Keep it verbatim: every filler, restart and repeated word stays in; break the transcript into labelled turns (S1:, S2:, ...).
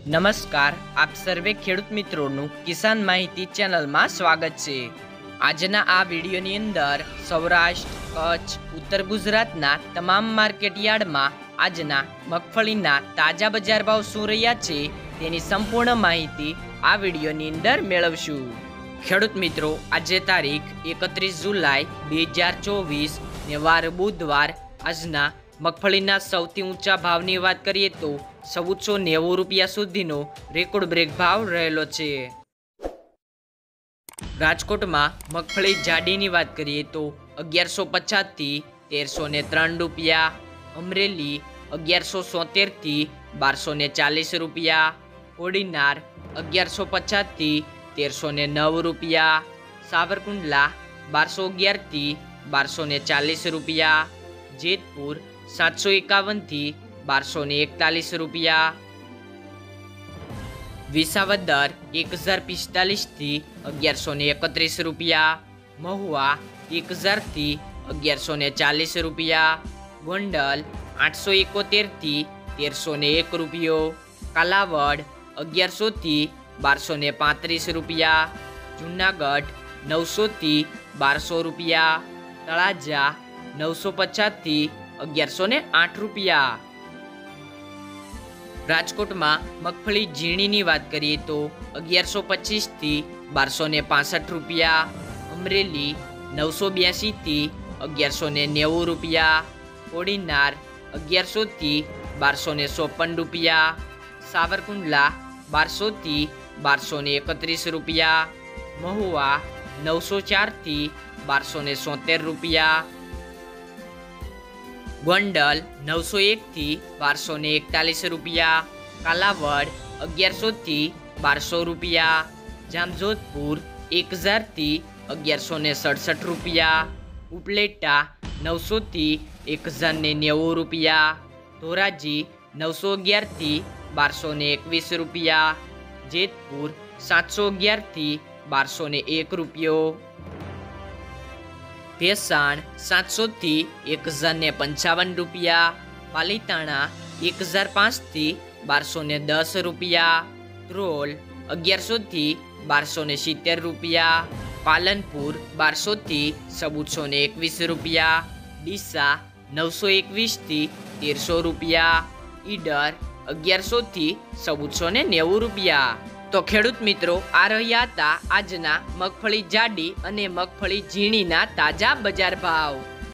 S1: નમસ્કાર, આપ સર્વે ખેડૂત મિત્રોનું કિસાન માહિતી ચેનલમાં સ્વાગત છે। આજના આ વિડીયોની અંદર સૌરાષ્ટ્ર, કચ્છ, ઉત્તર ગુજરાતના તમામ માર્કેટ યાર્ડમાં આજના મગફળીના તાજા બજાર ભાવ શું રહ્યા છે તેની સંપૂર્ણ માહિતી આ વિડીયોની અંદર મેળવશું। ખેડૂત મિત્રો, આજે તારીખ એકત્રીસ જુલાઈ બે હજાર ચોવીસ ને વાર બુધવાર। આજના મગફળીના સૌથી ઊંચા ભાવની વાત કરીએ તો ચૌદસો નેવું રૂપિયા સુધીનો રેકોર્ડ બ્રેક ભાવ રહેલો છે। રાજકોટમાં મગફળી જાડીની વાત કરીએ તો અગિયારસો પચાસથી તેરસો ને ત્રણ રૂપિયા, અમરેલી અગિયારસો સોતેરથી બારસો ને ચાલીસ રૂપિયા, કોડીનાર અગિયારસો પચાસથી તેરસો ને નવ રૂપિયા, સાવરકુંડલા બારસો અગિયારથી બારસો ને ચાલીસ રૂપિયા, જેતપુર સાતસો એકાવનથી બારસો ને એકતાલીસ રૂપિયા, વિસાવદર એક હજાર પિસ્તાલીસથી અગિયારસો ને એકત્રીસ રૂપિયા, મહુવા એક હજારથી અગિયારસો ને ચાલીસ રૂપિયા, ગોંડલ આઠસો એકોતેરથી તેરસો ને એક રૂપિયો, કાલાવડ અગિયારસોથી બારસો ને પાંત્રીસ રૂપિયા, જુનાગઢ નવસોથી બારસો રૂપિયા, તળાજા નવસો પચાસથી અગિયારસો ને આઠ રૂપિયા। રાજકોટમાં મગફળી ઝીણીની વાત કરીએ તો અગિયારસો પચીસથી બારસો ને પાસઠ રૂપિયા, અમરેલી નવસો બ્યાસીથી અગિયારસો ને નેવું રૂપિયા, કોડીનાર અગિયારસોથી બારસો ને ચોપન રૂપિયા, સાવરકુંડલા બારસોથી બારસો ને એકત્રીસ રૂપિયા, મહુવા નવસો ચારથી બારસો ને સોતેર રૂપિયા, ગોંડલ નવસો એકથી બારસો ને એકતાલીસ રૂપિયા, કાલાવડ અગિયારસોથી બારસો રૂપિયા, જામજોધપુર એક હજારથી અગિયારસો ને સડસઠ રૂપિયા, ઉપલેટા નવસોથી એક હજાર ને નેવું રૂપિયા, ધોરાજી નવસો અગિયારથી બારસો ને એકવીસ રૂપિયા, જેતપુર સાતસો અગિયારથી બારસો ને એક રૂપિયો, ભેસાણ સાતસોથી એક હજાર ને પંચાવન રૂપિયા, પાલીતાણા એક હજાર પાંચથી બારસો ને દસ રૂપિયા, ધ્રોલ અગિયારસોથી બારસો ને સિત્તેર રૂપિયા, પાલનપુર બારસોથી ચૌદસો ને એકવીસ રૂપિયા, ડીસા નવસો એકવીસથી તેરસો રૂપિયા, ઈડર અગિયારસોથી ચૌદસો ને નેવું રૂપિયા। તો ખેડૂત મિત્રો, આ રહ્યા હતા આજના મગફળી જાડી અને મગફળી ઝીણીના તાજા બજાર ભાવ।